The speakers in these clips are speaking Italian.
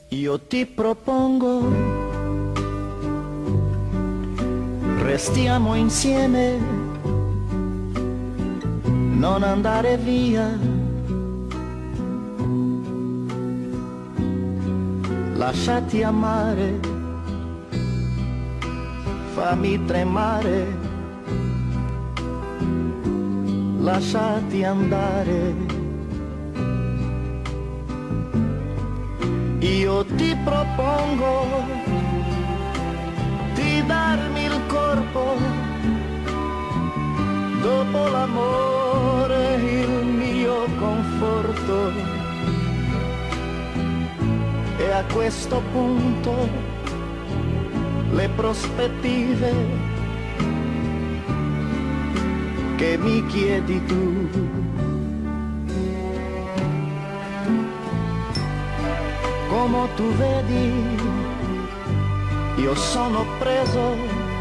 Io ti propongo, restiamo insieme, non andare via. Lasciati amare, fammi tremare, lasciati andare. Io ti propongo di darmi il corpo, dopo l'amore il mio conforto. E a questo punto le prospettive che mi chiedi tu. Come tu vedi, io sono preso,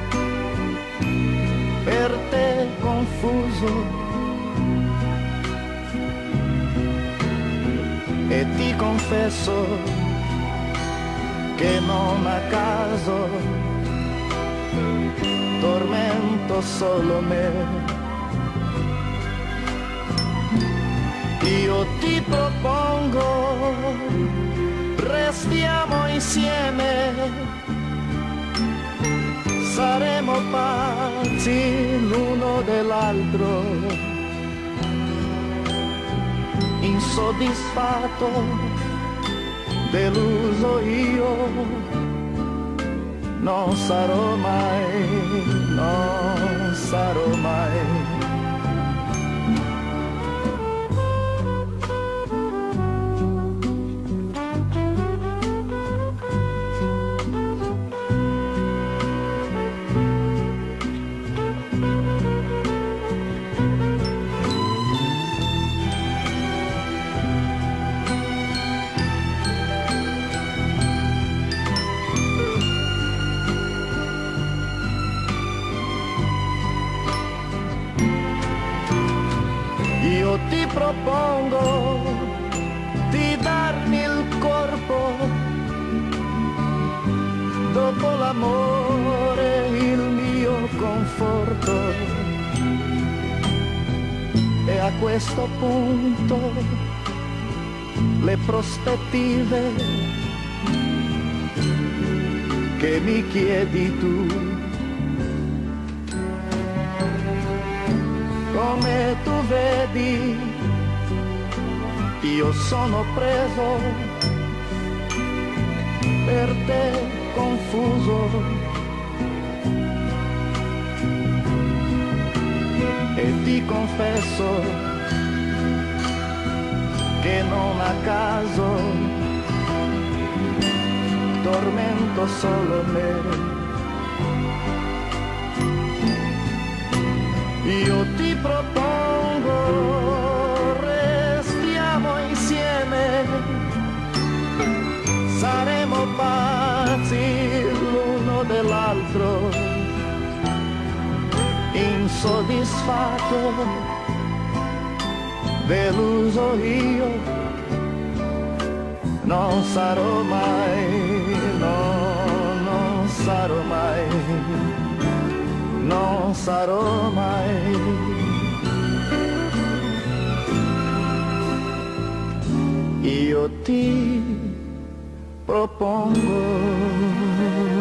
per te confuso, e ti confesso che non a caso tormento solo me. Io ti propongo, restiamo insieme, saremo pazzi l'uno dell'altro, insoddisfatto, deluso io, non sarò mai, non sarò mai. Io ti propongo di darmi il corpo, dopo l'amore il mio conforto. E a questo punto le prospettive che mi chiedi tu. Come tu vedi, io sono preso, per te confuso, e ti confesso che non a caso tormento solo me. Io ti propongo, restiamo insieme, saremo pazzi l'uno dell'altro, insoddisfatto, deluso io, non sarò mai, no, non sarò mai, non sarò mai. Io ti propongo.